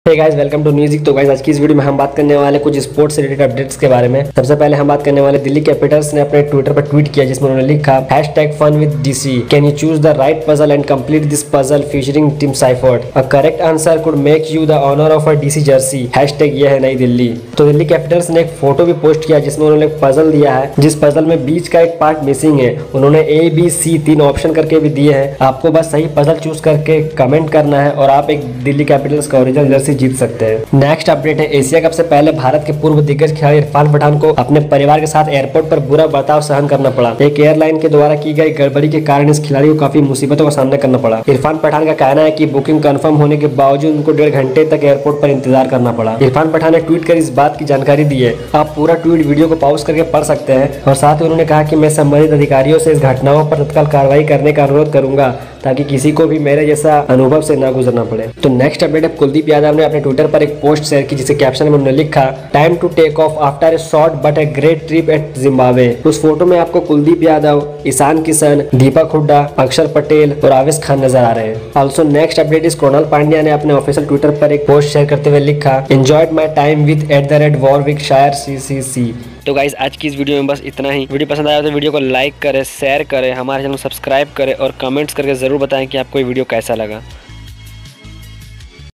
Hey guys, welcome to music. तो guys, आज की इस वीडियो में हम बात करने वाले कुछ स्पोर्ट्स से रिलेटेड अपडेट्स के बारे में। सबसे पहले हम बात करने वाले दिल्ली कैपिटल्स ने अपने ट्विटर पर ट्वीट किया जिसमें उन्होंने लिखा #FunWithDC can you choose the right puzzle and complete this puzzle featuring Tim Seifert. A correct answer could make you the honour of a DC jersey. #ये है नई दिल्ली। तो दिल्ली कैपिटल्स ने एक फोटो भी पोस्ट किया जिसमें उन्होंने एक पजल दिया है, जिस पजल में बीच का एक पार्ट मिसिंग है। उन्होंने ABC 3 ऑप्शन करके भी दिए हैं। आपको बस सही पजल चूज करके कमेंट करना है और आप एक दिल्ली कैपिटल्स का ओरिजिनल जर्सी जीत सकते हैं। नेक्स्ट अपडेट है, एशिया कप से पहले भारत के पूर्व दिग्गज खिलाड़ी इरफान पठान को अपने परिवार के साथ एयरपोर्ट पर बुरा बर्ताव सहन करना पड़ा। एक एयरलाइन के द्वारा की गई गड़बड़ी के कारण इस खिलाड़ी को काफी मुसीबतों का सामना करना पड़ा। इरफान पठान का कहना है कि बुकिंग कंफर्म होने के बावजूद उनको 1.5 घंटे तक एयरपोर्ट पर इंतजार करना पड़ा। इरफान पठान ने ट्वीट कर इस बात की जानकारी दी है। आप पूरा ट्वीट वीडियो को पॉज करके पढ़ सकते हैं। और साथ ही उन्होंने कहा कि मैं संबंधित अधिकारियों से इस घटनाओं पर तत्काल कार्रवाई करने का अनुरोध करूंगा ताकि किसी को भी मेरे जैसा अनुभव से ना गुजरना पड़े। तो नेक्स्ट अपडेट है, कुलदीप यादव ने अपने ट्विटर पर एक पोस्ट शेयर की जिसे कैप्शन में उन्होंने लिखा time to take off after a short but a great trip at Zimbabwe. उस फोटो में आपको कुलदीप यादव, ईशान किशन, दीपक हुड्डा, अक्षर पटेल और आवेश खान नजर आ रहे हैं। ऑल्सो नेक्स्ट अपडेट इस कृणाल पांड्या ने अपने ऑफिशियल ट्विटर पर एक पोस्ट शेयर करते हुए लिखा enjoyed my time with @Warwickshire CCC। तो गाइस, आज की इस वीडियो में बस इतना ही। वीडियो पसंद आया तो वीडियो को लाइक करें, शेयर करें, हमारे चैनल को सब्सक्राइब करें और कमेंट्स करके ज़रूर बताएं कि आपको ये वीडियो कैसा लगा।